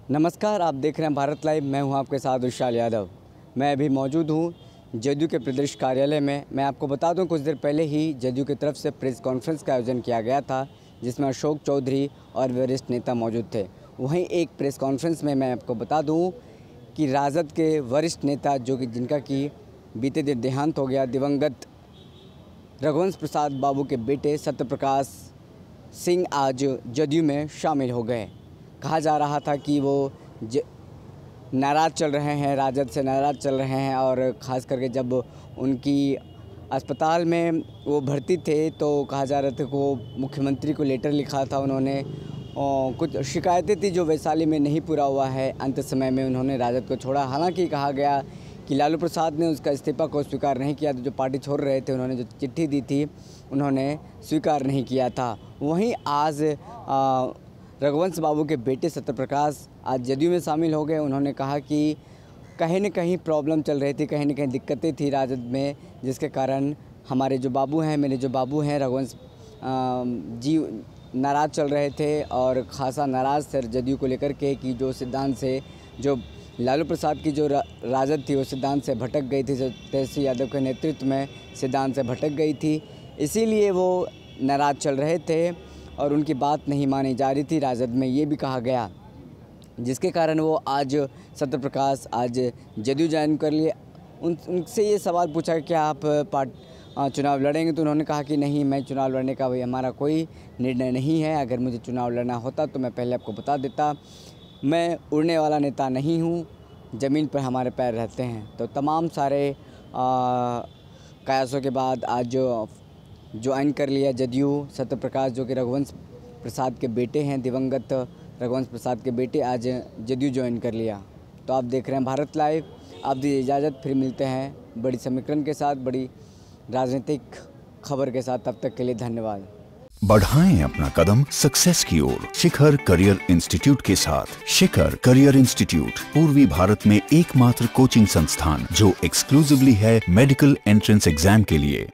नमस्कार, आप देख रहे हैं भारत लाइव। मैं हूं आपके साथ विशाल यादव। मैं अभी मौजूद हूं जदयू के प्रदेश कार्यालय में। मैं आपको बता दूं, कुछ देर पहले ही जदयू की तरफ से प्रेस कॉन्फ्रेंस का आयोजन किया गया था, जिसमें अशोक चौधरी और वरिष्ठ नेता मौजूद थे। वहीं एक प्रेस कॉन्फ्रेंस में मैं आपको बता दूँ कि राजद के वरिष्ठ नेता जिनका कि बीते दिन देहांत हो गया, दिवंगत रघुवंश प्रसाद बाबू के बेटे सत्यप्रकाश सिंह आज जदयू में शामिल हो गए। कहा जा रहा था कि वो नाराज़ चल रहे हैं, राजद से नाराज़ चल रहे हैं, और ख़ास करके जब उनकी अस्पताल में वो भर्ती थे तो कहा जा रहा था कि वो मुख्यमंत्री को लेटर लिखा था उन्होंने। कुछ शिकायतें थी जो वैशाली में नहीं पूरा हुआ है। अंत समय में उन्होंने राजद को छोड़ा। हालांकि कहा गया कि लालू प्रसाद ने उसका इस्तीफ़ा को स्वीकार नहीं किया, तो जो पार्टी छोड़ रहे थे उन्होंने जो चिट्ठी दी थी उन्होंने स्वीकार नहीं किया था। वहीं आज रघुवंश बाबू के बेटे सत्यप्रकाश आज जदयू में शामिल हो गए। उन्होंने कहा कि कहीं न कहीं प्रॉब्लम चल रही थी, कहीं न कहीं दिक्कतें थी राजद में, जिसके कारण हमारे जो बाबू हैं, मेरे जो बाबू हैं रघुवंश जी नाराज़ चल रहे थे और ख़ासा नाराज़ थे जदयू को लेकर के कि जो सिद्धांत से जो लालू प्रसाद की जो राजद थी वो सिद्धांत से भटक गई थी, जो तेजस्वी यादव के नेतृत्व में सिद्धांत से भटक गई थी। इसीलिए वो नाराज़ चल रहे थे और उनकी बात नहीं मानी जा रही थी राजद में, ये भी कहा गया, जिसके कारण वो आज सत्यप्रकाश आज जदयू ज्वाइन कर लिए। उनसे ये सवाल पूछा कि क्या आप चुनाव लड़ेंगे, तो उन्होंने कहा कि नहीं, मैं चुनाव लड़ने का हमारा कोई निर्णय नहीं है। अगर मुझे चुनाव लड़ना होता तो मैं पहले आपको बता देता। मैं उड़ने वाला नेता नहीं हूँ, ज़मीन पर हमारे पैर रहते हैं। तो तमाम सारे कयासों के बाद आज ज्वाइन कर लिया जदयू सत्यप्रकाश, जो कि रघुवंश प्रसाद के बेटे हैं, दिवंगत रघुवंश प्रसाद के बेटे आज जदयू ज्वाइन कर लिया। तो आप देख रहे हैं भारत लाइव। आप दीजिए इजाज़त, फिर मिलते हैं बड़ी समीकरण के साथ, बड़ी राजनीतिक खबर के साथ। तब तक के लिए धन्यवाद। बढ़ाएं अपना कदम सक्सेस की ओर शिखर करियर इंस्टीट्यूट के साथ। शिखर करियर इंस्टीट्यूट पूर्वी भारत में एकमात्र कोचिंग संस्थान जो एक्सक्लूसिवली है मेडिकल एंट्रेंस एग्जाम के लिए।